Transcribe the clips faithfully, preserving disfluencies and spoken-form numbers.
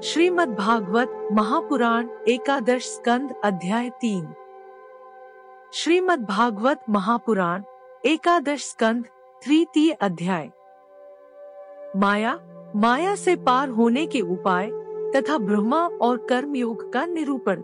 श्रीमद्भागवत महापुराण एकादश स्कंद अध्याय तीन। श्रीमद्भागवत महापुराण एकादश स्कंद तृतीय अध्याय। माया माया से पार होने के उपाय तथा ब्रह्मा और कर्मयोग का निरूपण।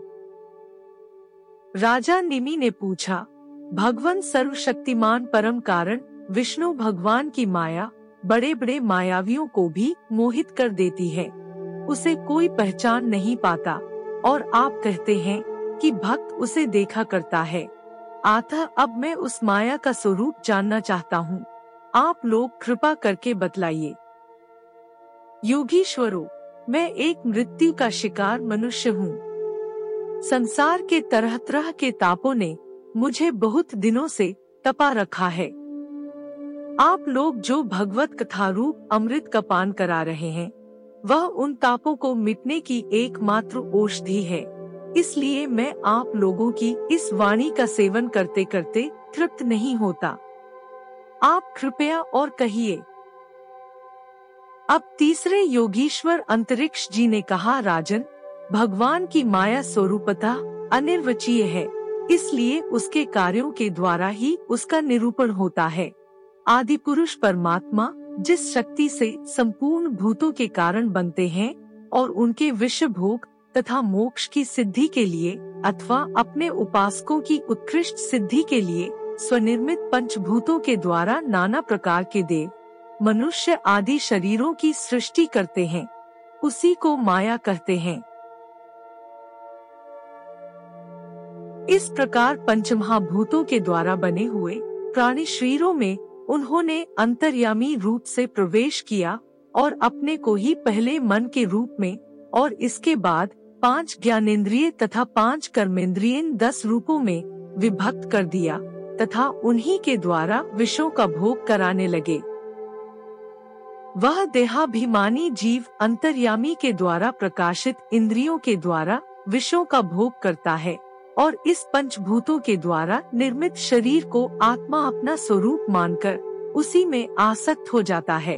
राजा निमि ने पूछा, भगवान सर्वशक्तिमान परम कारण विष्णु भगवान की माया बड़े बड़े मायावियों को भी मोहित कर देती है, उसे कोई पहचान नहीं पाता, और आप कहते हैं कि भक्त उसे देखा करता है। अतः अब मैं उस माया का स्वरूप जानना चाहता हूँ, आप लोग कृपा करके बतलाइए। योगीश्वरों, मैं एक मृत्यु का शिकार मनुष्य हूँ। संसार के तरह तरह के तापों ने मुझे बहुत दिनों से तपा रखा है। आप लोग जो भगवत कथा रूप अमृत का पान करा रहे हैं, वह उन तापों को मिटने की एकमात्र औषधि है। इसलिए मैं आप लोगों की इस वाणी का सेवन करते करते तृप्त नहीं होता। आप कृपया और कहिए। अब तीसरे योगीश्वर अंतरिक्ष जी ने कहा, राजन, भगवान की माया स्वरूपतः अनिर्वचनीय है, इसलिए उसके कार्यों के द्वारा ही उसका निरूपण होता है। आदि पुरुष परमात्मा जिस शक्ति से संपूर्ण भूतों के कारण बनते हैं और उनके विषय भोग तथा मोक्ष की सिद्धि के लिए अथवा अपने उपासकों की उत्कृष्ट सिद्धि के लिए स्वनिर्मित पंचभूतों के द्वारा नाना प्रकार के देव, मनुष्य आदि शरीरों की सृष्टि करते हैं, उसी को माया कहते हैं। इस प्रकार पंचमहाभूतों के द्वारा बने हुए प्राणी शरीरों में उन्होंने अंतर्यामी रूप से प्रवेश किया और अपने को ही पहले मन के रूप में और इसके बाद पांच ज्ञानेंद्रिय तथा पांच कर्मेंद्रिय दस रूपों में विभक्त कर दिया तथा उन्हीं के द्वारा विषयों का भोग कराने लगे। वह देहाभिमानी जीव अंतर्यामी के द्वारा प्रकाशित इंद्रियों के द्वारा विषयों का भोग करता है और इस पंचभूतों के द्वारा निर्मित शरीर को आत्मा अपना स्वरूप मानकर उसी में आसक्त हो जाता है।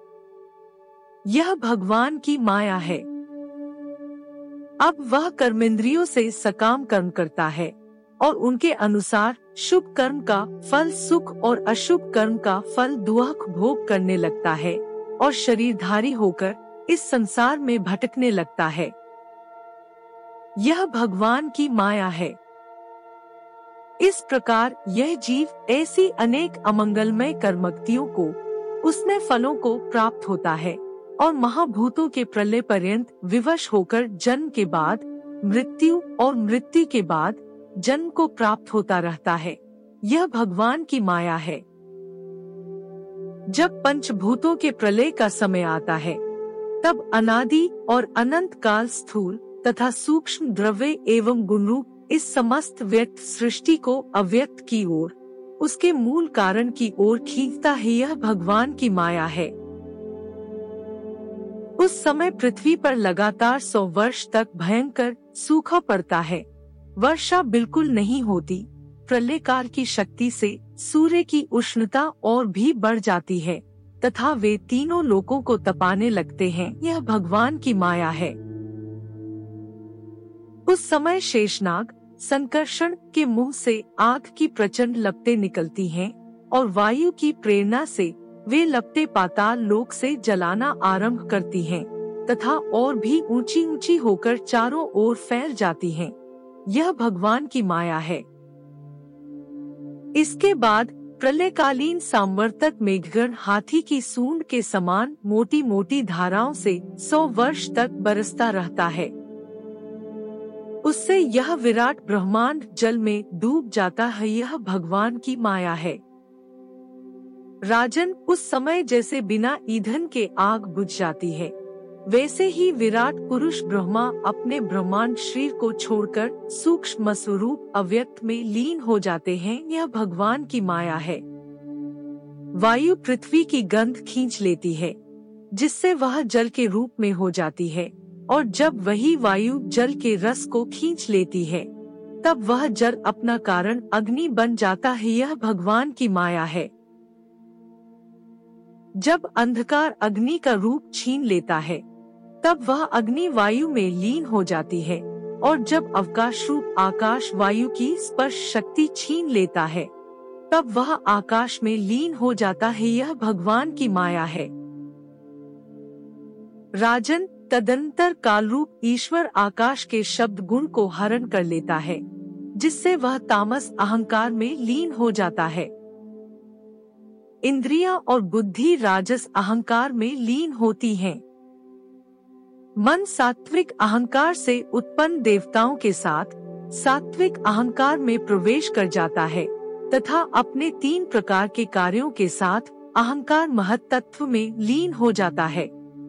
यह भगवान की माया है। अब वह कर्मेंद्रियों से सकाम कर्म करता है और उनके अनुसार शुभ कर्म का फल सुख और अशुभ कर्म का फल दुख भोग करने लगता है और शरीरधारी होकर इस संसार में भटकने लगता है। यह भगवान की माया है। इस प्रकार यह जीव ऐसी अनेक अमंगलमय कर्मक्तियों को उसने फलों को प्राप्त होता है और महाभूतों के प्रलय पर्यंत विवश होकर जन्म के बाद मृत्यु और मृत्यु के बाद जन्म को प्राप्त होता रहता है। यह भगवान की माया है। जब पंचभूतों के प्रलय का समय आता है, तब अनादि और अनंत काल स्थूल तथा सूक्ष्म द्रव्य एवं गुणरूप इस समस्त व्यक्त सृष्टि को अव्यक्त की ओर, उसके मूल कारण की ओर खींचता है। यह भगवान की माया है। उस समय पृथ्वी पर लगातार सौ वर्ष तक भयंकर सूखा पड़ता है, वर्षा बिल्कुल नहीं होती। प्रलय काल की शक्ति से सूर्य की उष्णता और भी बढ़ जाती है तथा वे तीनों लोकों को तपाने लगते हैं। यह भगवान की माया है। उस समय शेषनाग संकर्षण के मुंह से आग की प्रचंड लपटें निकलती हैं और वायु की प्रेरणा से वे लपटें पाताल लोक से जलाना आरंभ करती हैं तथा और भी ऊंची ऊंची होकर चारों ओर फैल जाती हैं। यह भगवान की माया है। इसके बाद प्रलयकालीन सांवर्तक मेघगण हाथी की सूंड के समान मोटी मोटी धाराओं से सौ वर्ष तक बरसता रहता है। उससे यह विराट ब्रह्मांड जल में डूब जाता है। यह भगवान की माया है। राजन, उस समय जैसे बिना ईंधन के आग बुझ जाती है, वैसे ही विराट पुरुष ब्रह्मा अपने ब्रह्मांड शरीर को छोड़कर सूक्ष्म स्वरूप अव्यक्त में लीन हो जाते हैं। यह भगवान की माया है। वायु पृथ्वी की गंध खींच लेती है, जिससे वह जल के रूप में हो जाती है, और जब वही वायु जल के रस को खींच लेती है, तब वह जल अपना कारण अग्नि बन जाता है। यह भगवान की माया है। जब अंधकार अग्नि का रूप छीन लेता है, तब वह अग्नि वायु में लीन हो जाती है, और जब अवकाश रूप आकाश वायु की स्पर्श शक्ति छीन लेता है, तब वह आकाश में लीन हो जाता है। यह भगवान की माया है। राजन, तदंतर कालरूप ईश्वर आकाश के शब्द गुण को हरण कर लेता है, जिससे वह तामस अहंकार में लीन हो जाता है। इंद्रियां और बुद्धि राजस अहंकार में लीन होती हैं। मन सात्विक अहंकार से उत्पन्न देवताओं के साथ सात्विक अहंकार में प्रवेश कर जाता है तथा अपने तीन प्रकार के कार्यों के साथ अहंकार महत्तत्व में लीन हो जाता है।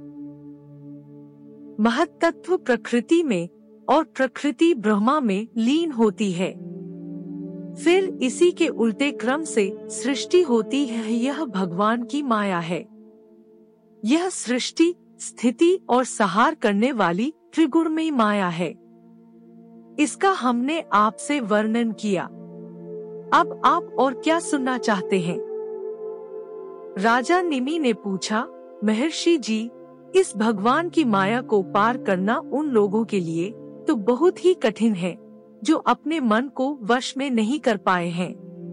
महत्तत्व प्रकृति में और प्रकृति ब्रह्मा में लीन होती है। फिर इसी के उल्टे क्रम से सृष्टि होती है। यह भगवान की माया है। यह सृष्टि, स्थिति और संहार करने वाली त्रिगुणमयी माया है। इसका हमने आपसे वर्णन किया। अब आप और क्या सुनना चाहते हैं? राजा निमि ने पूछा, महर्षि जी, इस भगवान की माया को पार करना उन लोगों के लिए तो बहुत ही कठिन है जो अपने मन को वश में नहीं कर पाए हैं।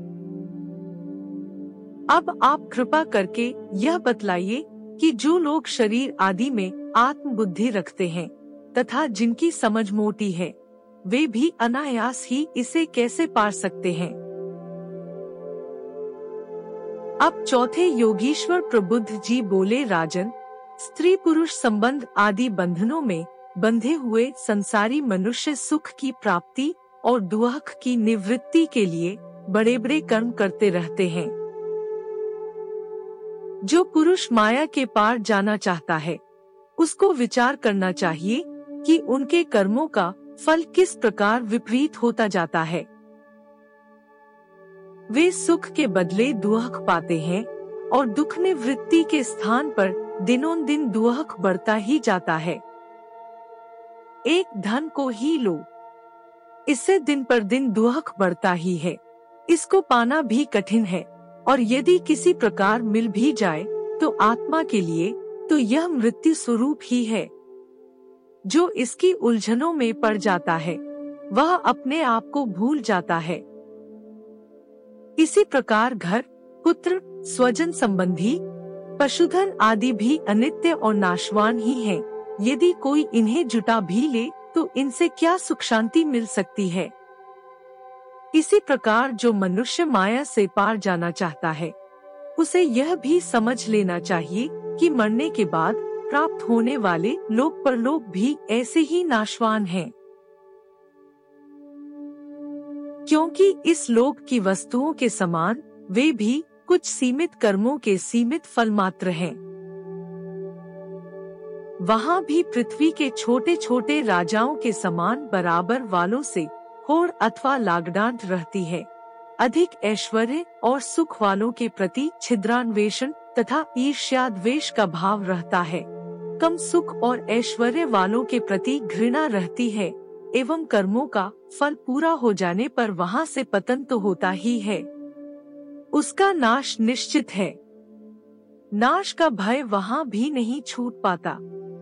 अब आप कृपा करके यह बतलाइए कि जो लोग शरीर आदि में आत्म बुद्धि रखते हैं तथा जिनकी समझ मोटी है, वे भी अनायास ही इसे कैसे पार सकते हैं? अब चौथे योगीश्वर प्रबुद्ध जी बोले, राजन, स्त्री पुरुष संबंध आदि बंधनों में बंधे हुए संसारी मनुष्य सुख की प्राप्ति और दुख की निवृत्ति के लिए बड़े बड़े कर्म करते रहते हैं। जो पुरुष माया के पार जाना चाहता है, उसको विचार करना चाहिए कि उनके कर्मों का फल किस प्रकार विपरीत होता जाता है। वे सुख के बदले दुख पाते हैं और दुख निवृत्ति के स्थान पर दिनों दिन दुख बढ़ता ही जाता है। एक धन को ही लो, इससे दिन पर दिन दुख बढ़ता ही है। इसको पाना भी कठिन है, और यदि किसी प्रकार मिल भी जाए तो आत्मा के लिए तो यह मृत्यु स्वरूप ही है। जो इसकी उलझनों में पड़ जाता है, वह अपने आप को भूल जाता है। इसी प्रकार घर, पुत्र, स्वजन संबंधी, पशुधन आदि भी अनित्य और नाशवान ही हैं। यदि कोई इन्हें जुटा भी ले तो इनसे क्या सुख शांति मिल सकती है? इसी प्रकार जो मनुष्य माया से पार जाना चाहता है, उसे यह भी समझ लेना चाहिए कि मरने के बाद प्राप्त होने वाले लोक परलोक भी ऐसे ही नाशवान हैं। क्योंकि इस लोक की वस्तुओं के समान वे भी कुछ सीमित कर्मों के सीमित फल मात्र हैं। वहाँ भी पृथ्वी के छोटे छोटे राजाओं के समान बराबर वालों से होड़ अथवा लागडांट रहती है। अधिक ऐश्वर्य और सुख वालों के प्रति छिद्रान्वेषण तथा ईर्ष्याद्वेष का भाव रहता है। कम सुख और ऐश्वर्य वालों के प्रति घृणा रहती है, एवं कर्मों का फल पूरा हो जाने पर वहाँ से पतन तो होता ही है। उसका नाश निश्चित है। नाश का भय वहाँ भी नहीं छूट पाता।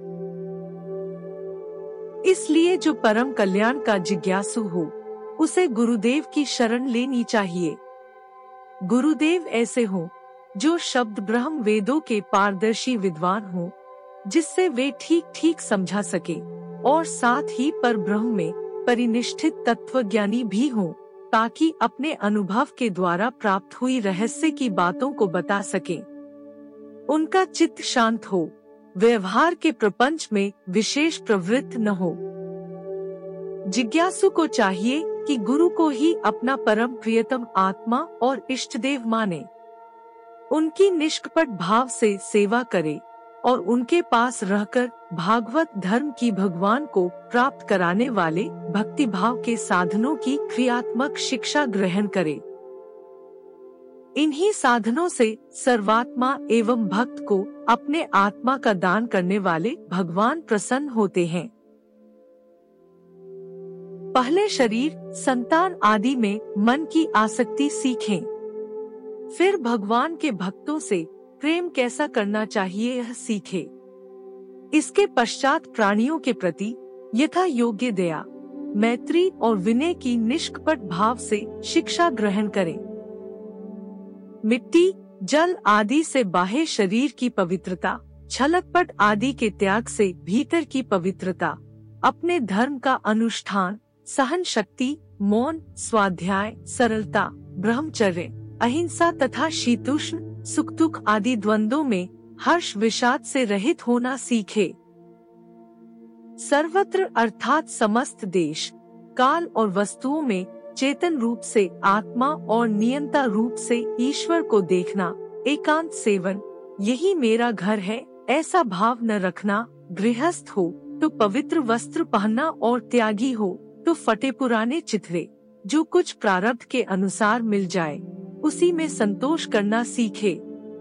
इसलिए जो परम कल्याण का जिज्ञासु हो, उसे गुरुदेव की शरण लेनी चाहिए। गुरुदेव ऐसे हो जो शब्द ब्रह्म वेदों के पारदर्शी विद्वान हो, जिससे वे ठीक ठीक समझा सके, और साथ ही पर ब्रह्म में परिनिष्ठित तत्वज्ञानी भी हो, ताकि अपने अनुभव के द्वारा प्राप्त हुई रहस्य की बातों को बता सके। उनका चित्त शांत हो, व्यवहार के प्रपंच में विशेष प्रवृत्त न हो। जिज्ञासु को चाहिए कि गुरु को ही अपना परम प्रियतम आत्मा और इष्टदेव माने, उनकी निष्कपट भाव से सेवा करे और उनके पास रहकर भागवत धर्म की भगवान को प्राप्त कराने वाले भक्ति भाव के साधनों की क्रियात्मक शिक्षा ग्रहण करे। इन्हीं साधनों से सर्वात्मा एवं भक्त को अपने आत्मा का दान करने वाले भगवान प्रसन्न होते हैं। पहले शरीर, संतान आदि में मन की आसक्ति सीखें, फिर भगवान के भक्तों से प्रेम कैसा करना चाहिए यह सीखे। इसके पश्चात प्राणियों के प्रति यथा योग्य दया, मैत्री और विनय की निष्कपट भाव से शिक्षा ग्रहण करें। मिट्टी, जल आदि से बाह्य शरीर की पवित्रता, छलकपट आदि के त्याग से भीतर की पवित्रता, अपने धर्म का अनुष्ठान, सहन शक्ति, मौन, स्वाध्याय, सरलता, ब्रह्मचर्य, अहिंसा तथा शीतोष्ण, सुख दुख आदि द्वंद्वों में हर्ष विषाद से रहित होना सीखे। सर्वत्र अर्थात समस्त देश, काल और वस्तुओं में चेतन रूप से आत्मा और नियंता रूप से ईश्वर को देखना, एकांत सेवन, यही मेरा घर है ऐसा भाव न रखना। गृहस्थ हो तो पवित्र वस्त्र पहनना और त्यागी हो तो फटे पुराने चिथड़े, जो कुछ प्रारब्ध के अनुसार मिल जाए उसी में संतोष करना सीखे।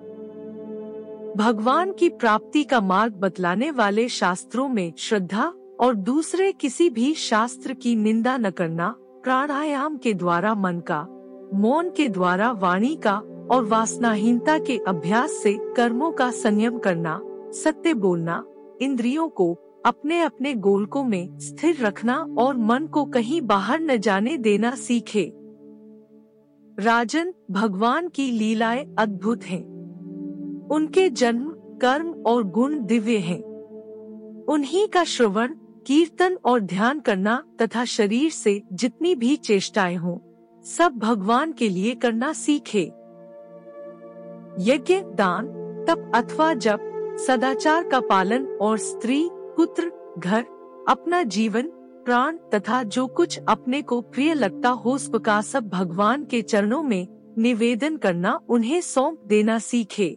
भगवान की प्राप्ति का मार्ग बतलाने वाले शास्त्रों में श्रद्धा और दूसरे किसी भी शास्त्र की निंदा न करना, प्राणायाम के द्वारा मन का, मौन के द्वारा वाणी का और वासनाहीनता के अभ्यास से कर्मों का संयम करना, सत्य बोलना, इंद्रियों को अपने अपने गोलकों में स्थिर रखना और मन को कहीं बाहर न जाने देना सीखे। राजन, भगवान की लीलाएं अद्भुत हैं। उनके जन्म, कर्म और गुण दिव्य हैं। उन्हीं का श्रवण, कीर्तन और ध्यान करना तथा शरीर से जितनी भी चेष्टाएं हों, सब भगवान के लिए करना सीखे। यज्ञ, दान, तप अथवा जप, सदाचार का पालन और स्त्री, पुत्र, घर, अपना जीवन, प्राण तथा जो कुछ अपने को प्रिय लगता हो उसका सब भगवान के चरणों में निवेदन करना, उन्हें सौंप देना सीखे।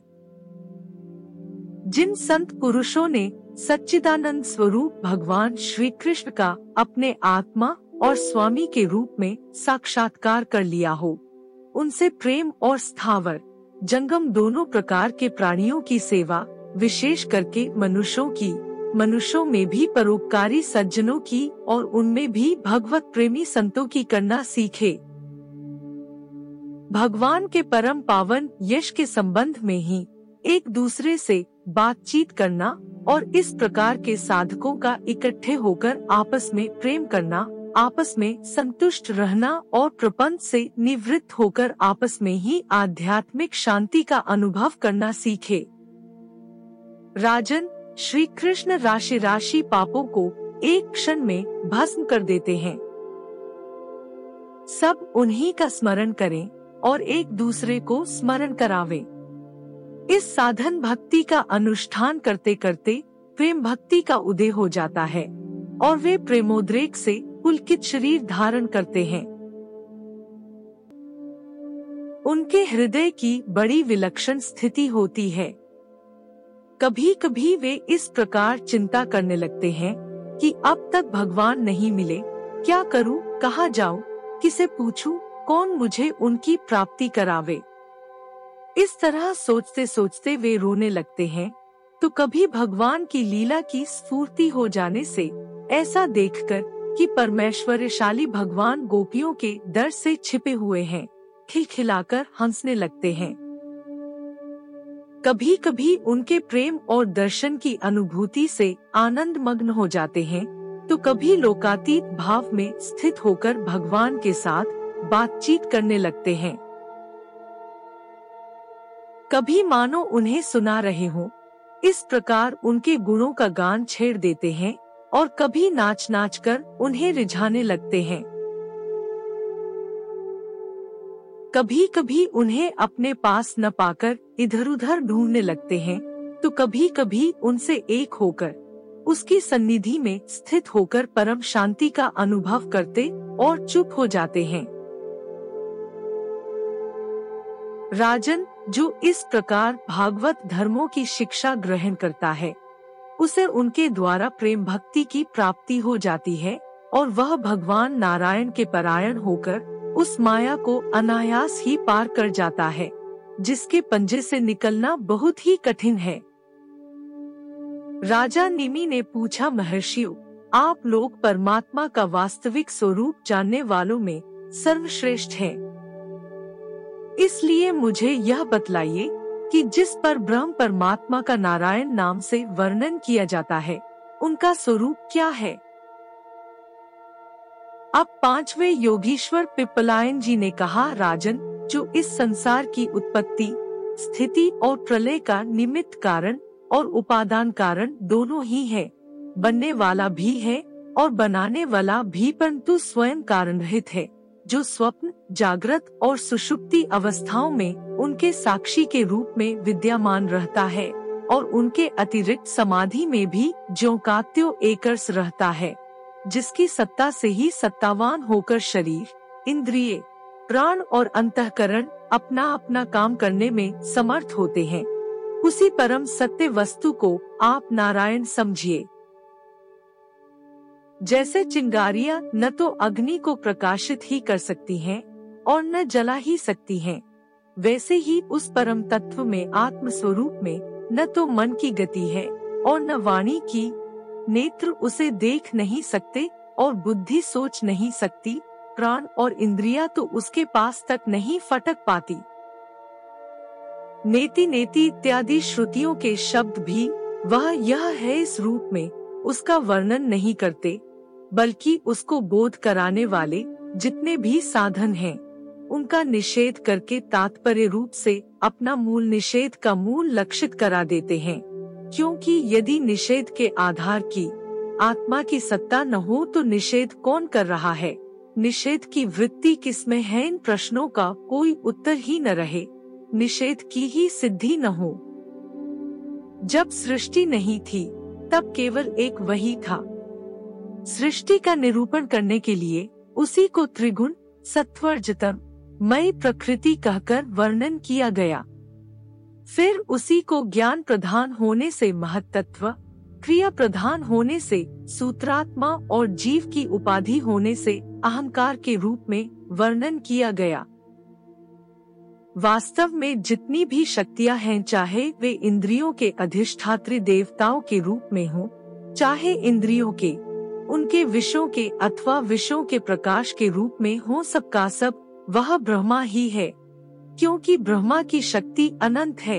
जिन संत पुरुषों ने सच्चिदानंद स्वरूप भगवान श्री कृष्ण का अपने आत्मा और स्वामी के रूप में साक्षात्कार कर लिया हो, उनसे प्रेम और स्थावर, जंगम दोनों प्रकार के प्राणियों की सेवा, विशेष करके मनुष्यों की, मनुष्यों में भी परोपकारी सज्जनों की और उनमें भी भगवत प्रेमी संतों की करना सीखे। भगवान के परम पावन यश के संबंध में ही एक दूसरे से बातचीत करना और इस प्रकार के साधकों का इकट्ठे होकर आपस में प्रेम करना, आपस में संतुष्ट रहना और प्रपंच से निवृत्त होकर आपस में ही आध्यात्मिक शांति का अनुभव करना सीखे। राजन, श्री कृष्ण राशि राशि पापों को एक क्षण में भस्म कर देते हैं। सब उन्हीं का स्मरण करें और एक दूसरे को स्मरण करावें। इस साधन भक्ति का अनुष्ठान करते करते प्रेम भक्ति का उदय हो जाता है और वे प्रेमोद्रेक से पुलकित शरीर धारण करते हैं। उनके हृदय की बड़ी विलक्षण स्थिति होती है। कभी कभी वे इस प्रकार चिंता करने लगते हैं कि अब तक भगवान नहीं मिले, क्या करूं, कहाँ जाऊं, किसे पूछूं, कौन मुझे उनकी प्राप्ति करावे। इस तरह सोचते सोचते वे रोने लगते हैं। तो कभी भगवान की लीला की स्फूर्ति हो जाने से ऐसा देखकर कि परमेश्वरशाली भगवान गोपियों के डर से छिपे हुए हैं, खिलखिलाकर हंसने लगते हैं। कभी कभी उनके प्रेम और दर्शन की अनुभूति से आनंद मग्न हो जाते हैं, तो कभी लोकातीत भाव में स्थित होकर भगवान के साथ बातचीत करने लगते हैं। कभी मानो उन्हें सुना रहे हों, इस प्रकार उनके गुणों का गान छेड़ देते हैं और कभी नाच नाच कर उन्हें रिझाने लगते हैं। कभी कभी उन्हें अपने पास न पाकर इधर उधर ढूंढने लगते हैं, तो कभी कभी उनसे एक होकर उसकी सन्निधि में स्थित होकर परम शांति का अनुभव करते और चुप हो जाते हैं। राजन, जो इस प्रकार भागवत धर्मों की शिक्षा ग्रहण करता है, उसे उनके द्वारा प्रेम भक्ति की प्राप्ति हो जाती है और वह भगवान नारायण के परायण होकर उस माया को अनायास ही पार कर जाता है, जिसके पंजे से निकलना बहुत ही कठिन है। राजा निमि ने पूछा, महर्षियों, आप लोग परमात्मा का वास्तविक स्वरूप जानने वालों में सर्वश्रेष्ठ हैं, इसलिए मुझे यह बतलाइए कि जिस पर ब्रह्म परमात्मा का नारायण नाम से वर्णन किया जाता है, उनका स्वरूप क्या है। अब पांचवें योगीश्वर पिप्पलायन जी ने कहा, राजन, जो इस संसार की उत्पत्ति, स्थिति और प्रलय का निमित्त कारण और उपादान कारण दोनों ही है, बनने वाला भी है और बनाने वाला भी, परंतु स्वयं कारण रहित है, जो स्वप्न, जागृत और सुषुप्ति अवस्थाओं में उनके साक्षी के रूप में विद्यमान रहता है और उनके अतिरिक्त समाधि में भी ज्यों का त्यों एकरस रहता है, जिसकी सत्ता से ही सत्तावान होकर शरीर, इंद्रिय, प्राण और अंतःकरण अपना अपना काम करने में समर्थ होते हैं। उसी परम सत्य वस्तु को आप नारायण समझिए। जैसे चिंगारियां न तो अग्नि को प्रकाशित ही कर सकती हैं और न जला ही सकती हैं, वैसे ही उस परम तत्व में, आत्म स्वरूप में, न तो मन की गति है और न वाणी की, नेत्र उसे देख नहीं सकते और बुद्धि सोच नहीं सकती, प्राण और इंद्रियां तो उसके पास तक नहीं फटक पाती। नेति नेति इत्यादि श्रुतियों के शब्द भी वह यह है इस रूप में उसका वर्णन नहीं करते, बल्कि उसको बोध कराने वाले जितने भी साधन हैं, उनका निषेध करके तात्पर्य रूप से अपना मूल निषेध का मूल लक्षित करा देते हैं। क्योंकि यदि निषेध के आधार की आत्मा की सत्ता न हो तो निषेध कौन कर रहा है, निषेध की वृत्ति किसमें है, इन प्रश्नों का कोई उत्तर ही न रहे, निषेध की ही सिद्धि न हो। जब सृष्टि नहीं थी तब केवल एक वही था। सृष्टि का निरूपण करने के लिए उसी को त्रिगुण, सत्वरजतम मय प्रकृति कहकर वर्णन किया गया। फिर उसी को ज्ञान प्रधान होने से महत्तत्व, क्रिया प्रधान होने से सूत्रात्मा और जीव की उपाधि होने से अहंकार के रूप में वर्णन किया गया। वास्तव में जितनी भी शक्तियां हैं, चाहे वे इंद्रियों के अधिष्ठात्री देवताओं के रूप में हो, चाहे इंद्रियों के, उनके विषयों के अथवा विषयों के प्रकाश के रूप में हो, सबका सब वह ब्रह्मा ही है, क्योंकि ब्रह्मा की शक्ति अनंत है।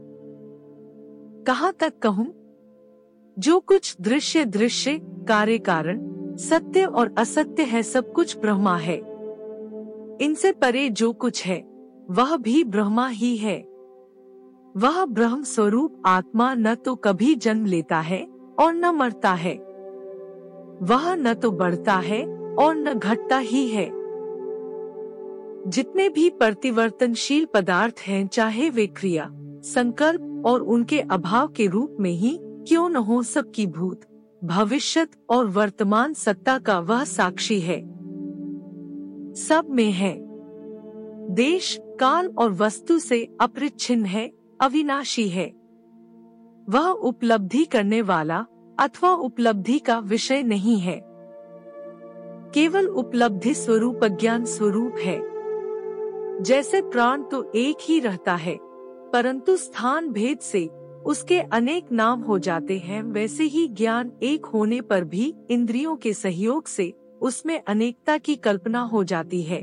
कहाँ तक कहूँ, जो कुछ दृश्य दृश्य, कार्य कारण, सत्य और असत्य है, सब कुछ ब्रह्मा है। इनसे परे जो कुछ है वह भी ब्रह्मा ही है। वह ब्रह्म स्वरूप आत्मा न तो कभी जन्म लेता है और न मरता है, वह न तो बढ़ता है और न घटता ही है। जितने भी परिवर्तनशील पदार्थ हैं, चाहे वे क्रिया, संकल्प और उनके अभाव के रूप में ही क्यों न हो, सबकी भूत, भविष्यत और वर्तमान सत्ता का वह साक्षी है। सब में है, देश, काल और वस्तु से अपरिच्छिन्न है, अविनाशी है। वह उपलब्धि करने वाला अथवा उपलब्धि का विषय नहीं है, केवल उपलब्धि स्वरूप अज्ञान स्वरूप है। जैसे प्राण तो एक ही रहता है, परंतु स्थान भेद से उसके अनेक नाम हो जाते हैं, वैसे ही ज्ञान एक होने पर भी इंद्रियों के सहयोग से उसमें अनेकता की कल्पना हो जाती है।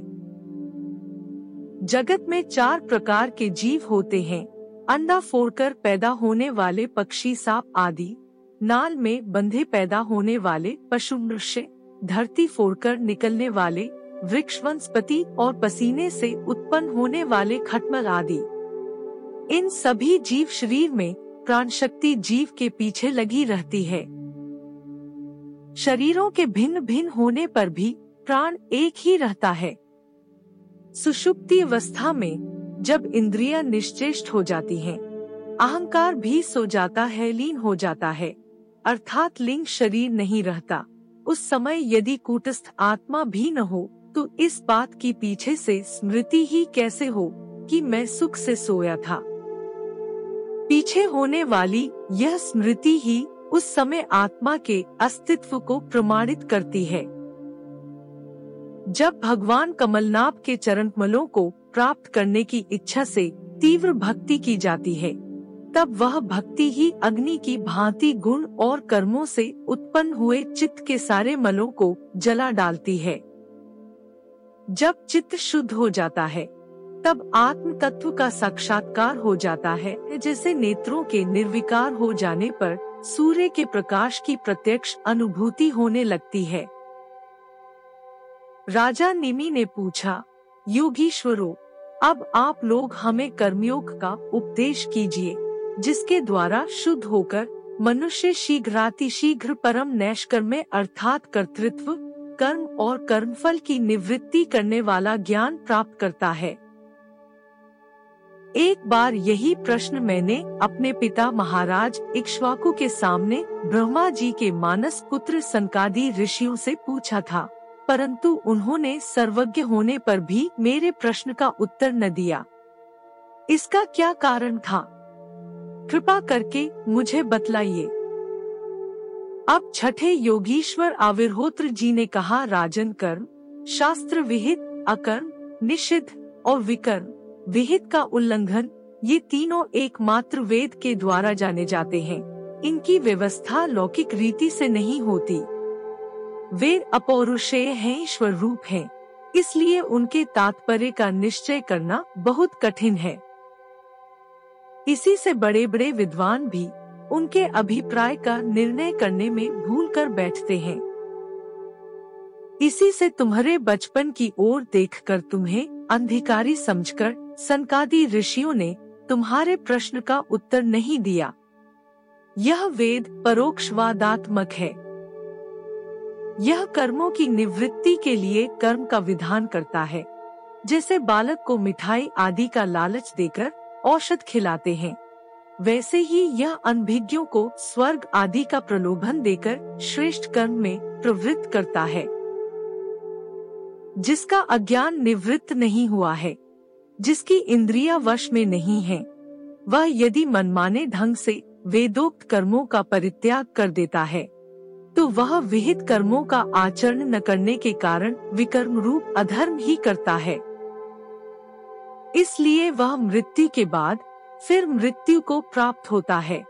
जगत में चार प्रकार के जीव होते हैं, अंडा फोड़कर पैदा होने वाले पक्षी, सांप आदि, नाल में बंधे पैदा होने वाले पशु मनुष्य, धरती फोड़कर निकलने वाले वृक्ष वनस्पति और पसीने से उत्पन्न होने वाले खटमल आदि। इन सभी जीव शरीर में प्राण शक्ति जीव के पीछे लगी रहती है। शरीरों के भिन्न भिन्न होने पर भी प्राण एक ही रहता है। सुषुप्ति अवस्था में जब इंद्रियां निश्चेष्ट हो जाती हैं, अहंकार भी सो जाता है, लीन हो जाता है, अर्थात लिंग शरीर नहीं रहता। उस समय यदि कूटस्थ आत्मा भी न हो तो इस बात की पीछे से स्मृति ही कैसे हो कि मैं सुख से सोया था। पीछे होने वाली यह स्मृति ही उस समय आत्मा के अस्तित्व को प्रमाणित करती है। जब भगवान कमलनाभ के चरणकमलों को प्राप्त करने की इच्छा से तीव्र भक्ति की जाती है, तब वह भक्ति ही अग्नि की भांति गुण और कर्मों से उत्पन्न हुए चित्त के सारे मलों को जला डालती है। जब चित्त शुद्ध हो जाता है, तब आत्म तत्व का साक्षात्कार हो जाता है, जैसे नेत्रों के निर्विकार हो जाने पर सूर्य के प्रकाश की प्रत्यक्ष अनुभूति होने लगती है। राजा निमि ने पूछा, योगीश्वरों, अब आप लोग हमें कर्मयोग का उपदेश कीजिए, जिसके द्वारा शुद्ध होकर मनुष्य शीघ्रातिशीघ्र परम नैष्कर्म्य अर्थात कर्तृत्व, कर्म और कर्मफल की निवृत्ति करने वाला ज्ञान प्राप्त करता है। एक बार यही प्रश्न मैंने अपने पिता महाराज इक्ष्वाकु के सामने ब्रह्मा जी के मानस पुत्र सनकादि ऋषियों से पूछा था, परंतु उन्होंने सर्वज्ञ होने पर भी मेरे प्रश्न का उत्तर न दिया। इसका क्या कारण था? कृपा करके मुझे बतलाइए। अब छठे योगीश्वर आविर्होत्र जी ने कहा, राजन, कर्म शास्त्र विहित, अकर्म निषिद्ध और विकर्म विहित का उल्लंघन, ये तीनों एकमात्र वेद के द्वारा जाने जाते हैं। इनकी व्यवस्था लौकिक रीति से नहीं होती। वेद अपौरुषेय हैं, ईश्वर रूप हैं, इसलिए उनके तात्पर्य का निश्चय करना बहुत कठिन है। इसी से बड़े बड़े विद्वान भी उनके अभिप्राय का निर्णय करने में भूल कर बैठते हैं। इसी से तुम्हारे बचपन की ओर देखकर तुम्हें अंधिकारी समझकर सनकादि ऋषियों ने तुम्हारे प्रश्न का उत्तर नहीं दिया। यह वेद परोक्षवादात्मक है। यह कर्मों की निवृत्ति के लिए कर्म का विधान करता है। जैसे बालक को मिठाई आदि का लालच देकर औषध खिलाते हैं, वैसे ही यह अनभिज्ञों को स्वर्ग आदि का प्रलोभन देकर श्रेष्ठ कर्म में प्रवृत्त करता है। जिसका अज्ञान निवृत्त नहीं हुआ है, जिसकी इंद्रियां वश में नहीं है, वह यदि मनमाने ढंग से वेदोक्त कर्मों का परित्याग कर देता है, तो वह विहित कर्मों का आचरण न करने के कारण विकर्म रूप अधर्म ही करता है। इसलिए वह मृत्यु के बाद फिर मृत्यु को प्राप्त होता है।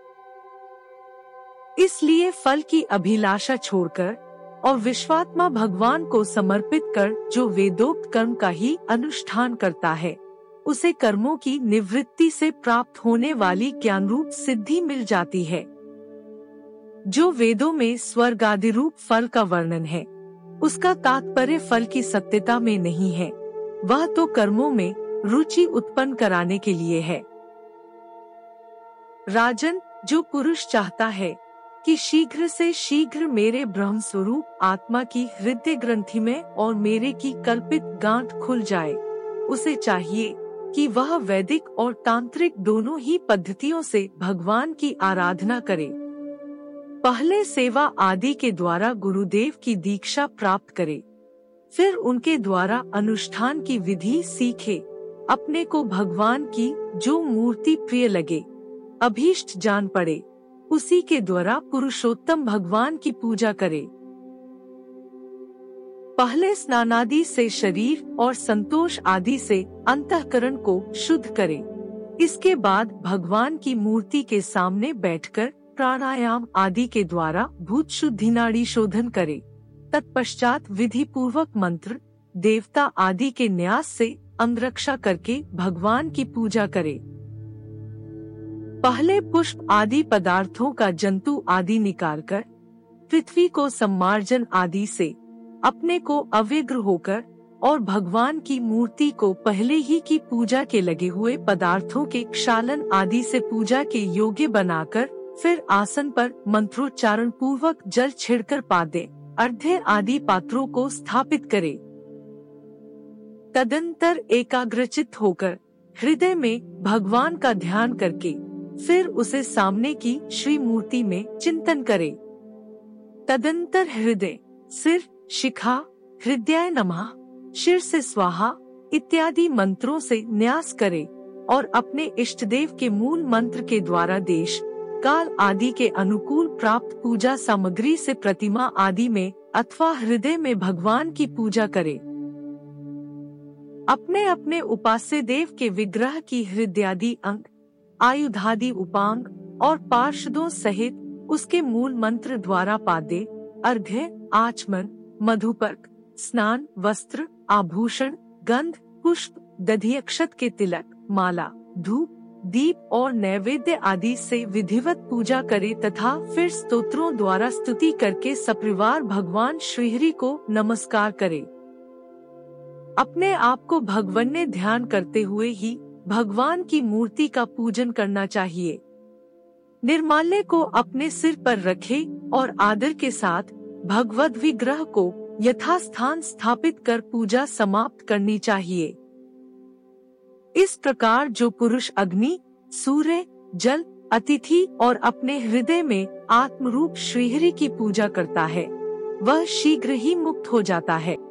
इसलिए फल की अभिलाषा छोड़कर और विश्वात्मा भगवान को समर्पित कर जो वेदोक्त कर्म का ही अनुष्ठान करता है, उसे कर्मों की निवृत्ति से प्राप्त होने वाली ज्ञान रूप सिद्धि मिल जाती है। जो वेदों में स्वर्ग आदि रूप फल का वर्णन है, उसका तात्पर्य फल की सत्यता में नहीं है, वह तो कर्मों में रुचि उत्पन्न कराने के लिए है। राजन, जो पुरुष चाहता है कि शीघ्र से शीघ्र मेरे ब्रह्म स्वरूप आत्मा की हृदय ग्रंथि में और मेरे की कल्पित गांठ खुल जाए, उसे चाहिए कि वह वैदिक और तांत्रिक दोनों ही पद्धतियों से भगवान की आराधना करे। पहले सेवा आदि के द्वारा गुरुदेव की दीक्षा प्राप्त करे, फिर उनके द्वारा अनुष्ठान की विधि सीखे, अपने को भगवान की जो मूर्ति प्रिय लगे, अभीष्ट जान पड़े, उसी के द्वारा पुरुषोत्तम भगवान की पूजा करे। पहले स्नानादि से शरीर और संतोष आदि से अंतःकरण को शुद्ध करे। इसके बाद भगवान की मूर्ति के सामने बैठकर प्राणायाम आदि के द्वारा भूत शुद्धि नाड़ी शोधन करे। तत्पश्चात विधि पूर्वक मंत्र, देवता आदि के न्यास से अंगरक्षा करके भगवान की पूजा करे। पहले पुष्प आदि पदार्थों का जंतु आदि निकालकर पृथ्वी को सम्मार्जन आदि से अपने को अव्यग्र होकर और भगवान की मूर्ति को पहले ही की पूजा के लगे हुए पदार्थों के क्षालन आदि से पूजा के योग्य बनाकर फिर आसन पर मंत्रोच्चारण पूर्वक जल छिड़कर पादे, अर्घ्य आदि पात्रों को स्थापित करे। तदंतर एकाग्रचित्त होकर हृदय में भगवान का ध्यान करके फिर उसे सामने की श्री मूर्ति में चिंतन करे। तदंतर हृदय, सिर, शिखा, हृदयाय नमः, शिर से स्वाहा इत्यादि मंत्रों से न्यास करे और अपने इष्टदेव के मूल मंत्र के द्वारा देश काल आदि के अनुकूल प्राप्त पूजा सामग्री से प्रतिमा आदि में अथवा हृदय में भगवान की पूजा करे। अपने अपने उपास्य देव के विग्रह की हृदयादि अंग, आयुधादि उपांग और पार्षदों सहित उसके मूल मंत्र द्वारा पादे, अर्घ्य, आचमन, मधुपर्क, स्नान, वस्त्र, आभूषण, गंध, पुष्प, दधि अक्षत के तिलक, माला, धूप, दीप और नैवेद्य आदि से विधिवत पूजा करे तथा फिर स्तोत्रों द्वारा स्तुति करके सपरिवार भगवान श्रीहरि को नमस्कार करे। अपने आप को भगवन्य ध्यान करते हुए ही भगवान की मूर्ति का पूजन करना चाहिए। निर्माल्य को अपने सिर पर रखे और आदर के साथ भगवद विग्रह को यथास्थान स्थापित कर पूजा समाप्त करनी चाहिए। इस प्रकार जो पुरुष अग्नि, सूर्य, जल, अतिथि और अपने हृदय में आत्मरूप श्रीहरि की पूजा करता है, वह शीघ्र ही मुक्त हो जाता है।